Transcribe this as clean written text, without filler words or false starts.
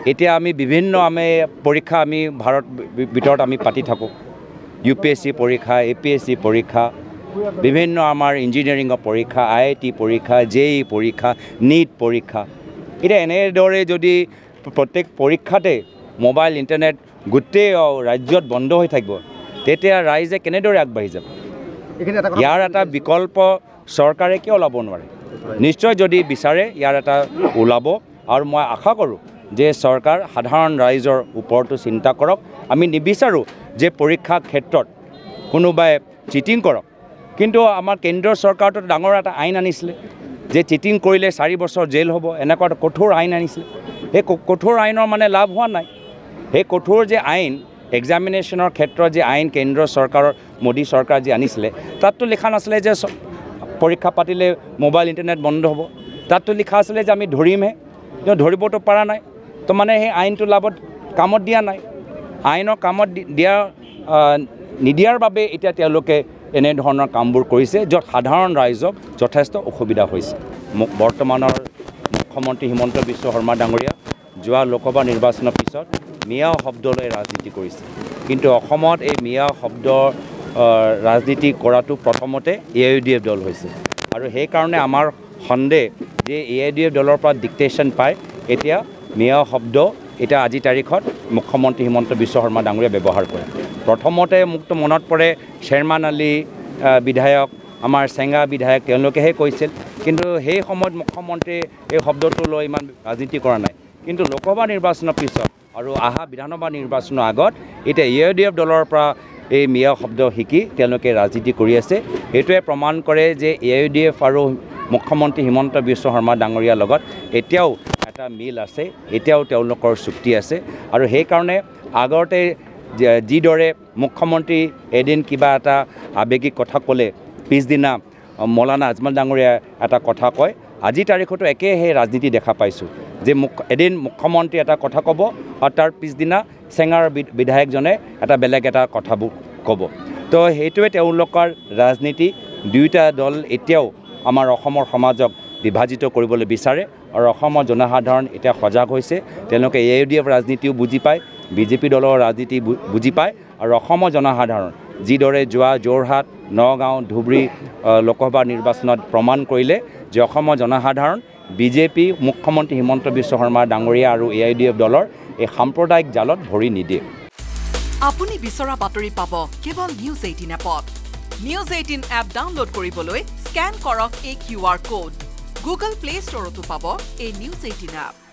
এতিয়া আমি বিভিন্ন পৰীক্ষা আমি ভাৰত ভিতৰত আমি পাতি থাকোঁ UPSC পৰীক্ষা APSC পৰীক্ষা বিভিন্ন আমাৰ ইঞ্জিনিয়াৰিঙৰ পৰীক্ষা IIT পৰীক্ষা JEE পৰীক্ষা NEET পৰীক্ষা এতিয়া এনেদৰে যদি প্ৰত্যেক পৰীক্ষাতে মোবাইল ইণ্টাৰনেট গোটেই ৰাজ্যত বন্ধ হৈ থাকিব তেতিয়া ৰাইজে কেনেদৰে আগবাঢ়ি যাব ইয়াৰ এটা বিকল্প চৰকাৰে কিয় ওলাব নোৱাৰে নিশ্চয় যদি বিচাৰে ইয়াৰ এটা ওলাব আৰু মই আশা কৰোঁ যে চৰকাৰ সাধাৰণ ৰাইজৰ ওপৰতো চিন্তা কৰক আমি নিবিচাৰোঁ যে পৰীক্ষা ক্ষেত্ৰত কোনোবাই চিটিং কৰক কিন্তু আমাৰ কেন্দ্ৰীয় চৰকাৰটো ডাঙৰ এটা আইন আনিছিলে যে চিটিং কৰিলে 4 বছৰ জেল হ'ব এনেকুৱা এটা কঠোৰ আইন আনিছিলে সেই কঠোৰ আইনৰ মানে লাভ হোৱা নাই সেই কঠোৰ যে আইন এক্সামিনেশ্যনৰ ক্ষেত্ৰত যে আইন কেন্দ্ৰীয় চৰকাৰৰ মোদী চৰকাৰ যে আনিছিলে তাততো লিখা নাছিলে যে পৰীক্ষা পাতিলে মোবাইল ইণ্টাৰনেট বন্ধ হ'ব তাততো লিখা আছিলে যে আমি ধৰিমহে কিন্তু ধৰিবতো পৰা নাই তো মানে সেই আইনটো লাভত কামত দিয়া নাই আইনৰ কামত নিদিয়াৰ বাবে এতিয়া তেওঁলোকে এনেধৰণৰ কামবোৰ কৰিছে য'ত সাধাৰণ ৰাইজক যথেষ্ট অসুবিধা হৈছে বৰ্তমানৰ মুখ্যমন্ত্ৰী হিমন্ত বিশ্ব শৰ্মা ডাঙৰীয়া যোৱা লোকসভা নিৰ্বাচনৰ পিছত মিয়া শব্দলৈ ৰাজনীতি কৰিছে কিন্তু অসমত এই মিয়া শব্দ ৰাজনীতি কৰাটো প্ৰথমতে AIUDF দল হৈছে আৰু সেইকাৰণে আমাৰ সন্দেহ যে AIUDF দলৰ পৰা ডিক্টেশ্যন পায় এতিয়া মিয়া শব্দ এটা আজি তাৰিখত মুখ্যমন্ত্ৰী হিমন্ত বিশ্ব শৰ্মা ডাঙৰীয়া ব্যৱহাৰ কৰে প্ৰথমতে মোকতো মনত পৰে শ্বেৰমান আলী বিধায়ক আমাৰ চেঙা বিধায়ক তেওঁলোকেহে কৈছিল কিন্তু সেই সময়ত মুখ্যমন্ত্ৰী এই শব্দটো লৈ ইমান ৰাজনীতি কৰা নাই কিন্তু লোকসভা নিৰ্বাচনৰ পিছত আৰু আহা বিধানসভা নিৰ্বাচনৰ আগত এতিয়া AIUDF দলৰ পৰা এই মিয়া শব্দ শিকি তেওঁলোকে ৰাজনীতি কৰি আছে এইটোৱে প্ৰমাণ কৰে যে AIUDF আৰু মুখ্যমন্ত্ৰী হিমন্ত বিশ্ব শৰ্মা ডাঙৰীয়াৰ লগত এতিয়াও এটা মিল আছে এতিয়াও তেওঁলোকৰ চুক্তি আছে আৰু সেইকাৰণে আগতে যিদৰে মুখ্যমন্ত্ৰী এদিন কিবা এটা আৱেগিক কথা ক'লে পিছদিনা মৌলানা আজমল ডাঙৰীয়াই এটা কথা কয় আজি তাৰিখতো একে সেই ৰাজনীতি দেখা পাইছোঁ যে এদিন মুখ্যমন্ত্ৰী এটা কথা ক'ব আৰু তাৰ পিছদিনা চেঙাৰ বিধায়কজনে এটা বেলেগ এটা কথাবোৰ ক'ব তো সেইটোৱে তেওঁলোকৰ ৰাজনীতি দুয়োটা দল এতিয়াও আমাৰ অসমৰ সমাজক বিভাজিত কৰিবলৈ বিচাৰে আৰু অসমৰ জনসাধাৰণ এতিয়া সজাগ হৈছে তেওঁলোকে AIUDF ৰাজনীতিও বুজি পায় BJP দলৰ ৰাজনীতি বুজি পায় আৰু অসমৰ জনসাধাৰণ যিদৰে যোৱা যোৰহাট নগাঁও ধুবুৰী লোকসভা নিৰ্বাচনত প্ৰমাণ কৰিলে যে অসমৰ জনসাধাৰণ BJP মুখ্যমন্ত্ৰী হিমন্ত বিশ্ব শৰ্মা ডাঙৰীয়া আৰু AIUDF দলৰ এই সাম্প্ৰদায়িক জালত ভৰি নিদিয়ে আপুনি বিচৰা বাতৰি পাব কেৱল নিউজ 18 এপত নিউজ 18 এপ ডাউনলোড কৰিবলৈ স্ক্যান কৰক এই QR কোড গুগল প্লে ষ্টৰতো পাব এই নিউজ 18 এপ